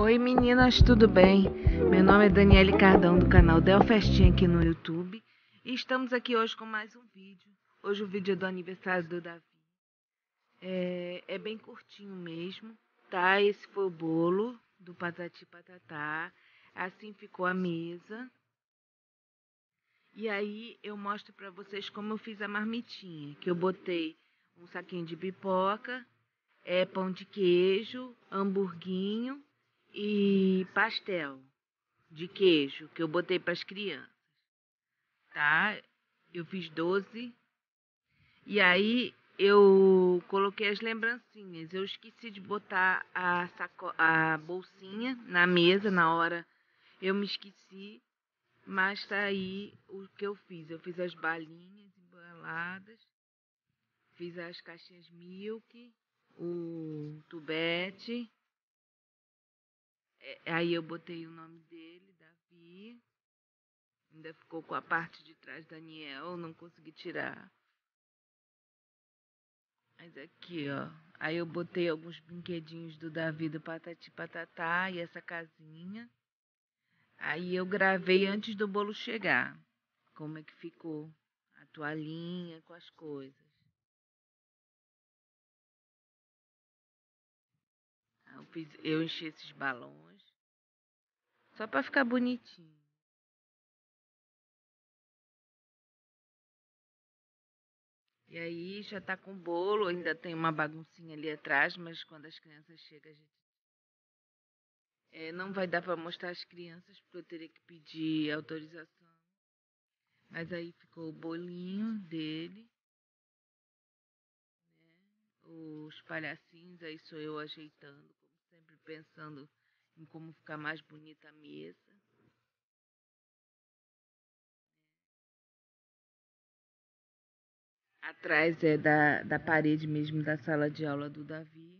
Oi meninas, tudo bem? Meu nome é Daniele Cardão do canal Del Festinha aqui no YouTube e estamos aqui hoje com mais um vídeo. Hoje o vídeo é do aniversário do Davi. É bem curtinho mesmo, tá? Esse foi o bolo do Patati Patatá, assim ficou a mesa. E aí eu mostro pra vocês como eu fiz a marmitinha, que eu botei um saquinho de pipoca, pão de queijo, hamburguinho e pastel de queijo que eu botei para as crianças, tá? Eu fiz 12 e aí eu coloquei as lembrancinhas. Eu esqueci de botar a bolsinha na mesa na hora. Eu me esqueci, mas tá aí o que eu fiz. Eu fiz as balinhas embaladas, fiz as caixinhas Milk, o tubete. Aí eu botei o nome dele, Davi. Ainda ficou com a parte de trás Daniel, não consegui tirar. Mas aqui, ó. Aí eu botei alguns brinquedinhos do Davi do Patati Patatá e essa casinha. Aí eu gravei antes do bolo chegar. Como é que ficou a toalhinha com as coisas. Eu enchi esses balões. Só pra ficar bonitinho. E aí já tá com o bolo, ainda tem uma baguncinha ali atrás, mas quando as crianças chegam, a gente não vai dar para mostrar as crianças, porque eu teria que pedir autorização. Mas aí ficou o bolinho dele, os palhacinhos, aí sou eu ajeitando, como sempre pensando em como ficar mais bonita a mesa. Atrás é da parede mesmo da sala de aula do Davi.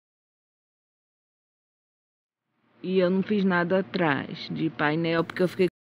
E eu não fiz nada atrás de painel, porque eu fiquei